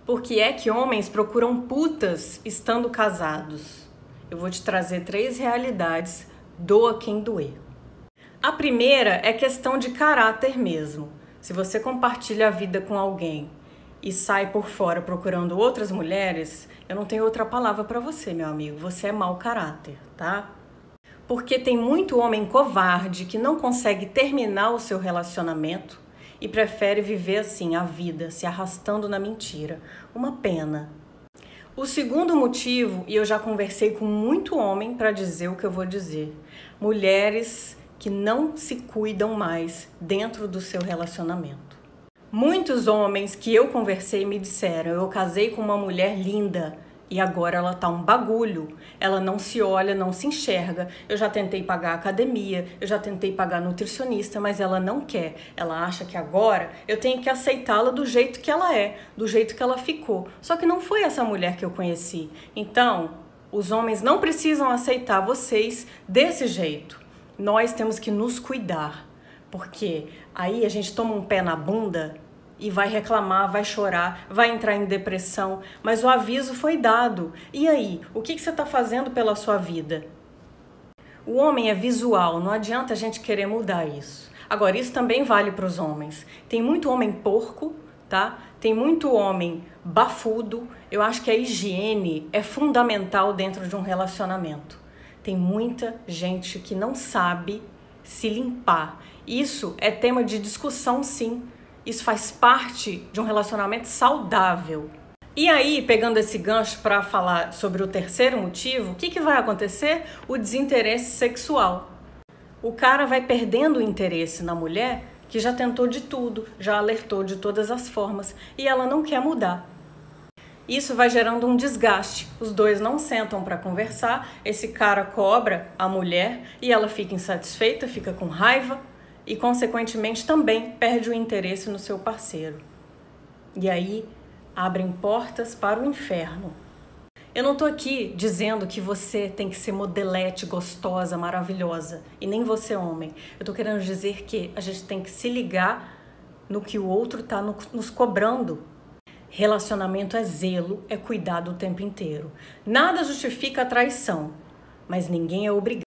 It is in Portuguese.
Por que é que homens procuram putas estando casados? Eu vou te trazer 3 realidades, doa quem doer. A primeira é questão de caráter mesmo. Se você compartilha a vida com alguém e sai por fora procurando outras mulheres, eu não tenho outra palavra para você, meu amigo. Você é mau caráter, tá? Porque tem muito homem covarde que não consegue terminar o seu relacionamento e prefere viver assim a vida, se arrastando na mentira. Uma pena. O segundo motivo, e eu já conversei com muito homem para dizer o que eu vou dizer, mulheres que não se cuidam mais dentro do seu relacionamento. Muitos homens que eu conversei me disseram: eu casei com uma mulher linda e agora ela tá um bagulho, ela não se olha, não se enxerga, eu já tentei pagar academia, eu já tentei pagar nutricionista, mas ela não quer, ela acha que agora eu tenho que aceitá-la do jeito que ela é, do jeito que ela ficou, só que não foi essa mulher que eu conheci. Então, os homens não precisam aceitar vocês desse jeito, nós temos que nos cuidar, porque aí a gente toma um pé na bunda e vai reclamar, vai chorar, vai entrar em depressão, mas o aviso foi dado. E aí, o que você está fazendo pela sua vida? O homem é visual, não adianta a gente querer mudar isso. Agora, isso também vale para os homens. Tem muito homem porco, tá? Tem muito homem bafudo. Eu acho que a higiene é fundamental dentro de um relacionamento. Tem muita gente que não sabe se limpar. Isso é tema de discussão, sim. Isso faz parte de um relacionamento saudável. E aí, pegando esse gancho para falar sobre o terceiro motivo, o que vai acontecer? O desinteresse sexual. O cara vai perdendo o interesse na mulher que já tentou de tudo, já alertou de todas as formas e ela não quer mudar. Isso vai gerando um desgaste. Os dois não sentam para conversar, esse cara cobra a mulher e ela fica insatisfeita, fica com raiva e, consequentemente, também perde o interesse no seu parceiro. E aí, abrem portas para o inferno. Eu não estou aqui dizendo que você tem que ser modelete, gostosa, maravilhosa, e nem você, homem. Eu estou querendo dizer que a gente tem que se ligar no que o outro está nos cobrando. Relacionamento é zelo, é cuidado o tempo inteiro. Nada justifica a traição, mas ninguém é obrigado.